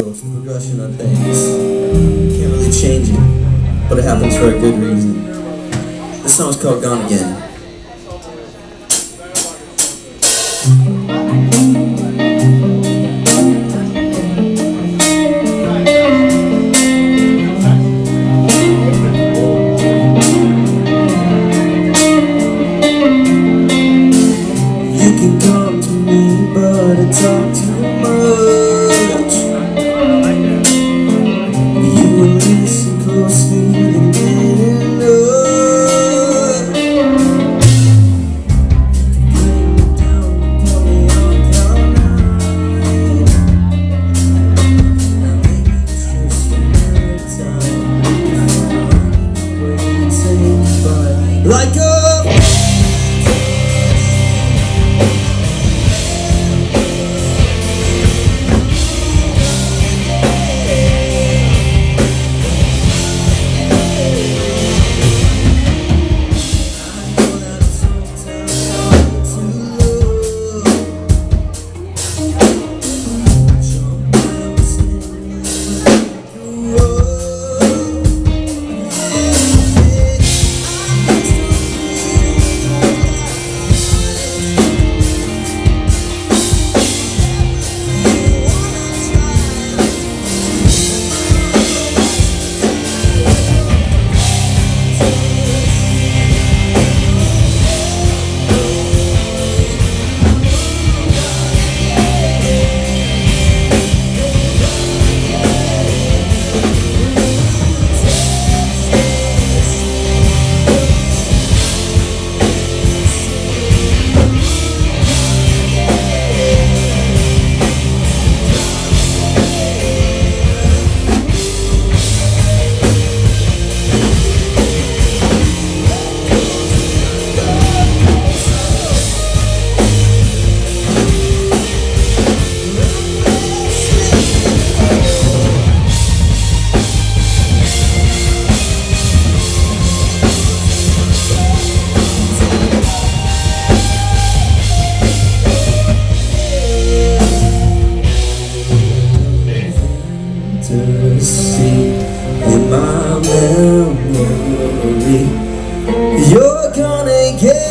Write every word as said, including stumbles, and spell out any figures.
natural, it's the progression of things. Can't really change it, but it happens for a good reason. This song's called Gone Again. You can come to me, but I talk too much. You will listen closely and get enough. Bring me down, pull me on cloud nine. Now maybe it's just a matter of time. Where you take by like a to see in my memory. You're gonna get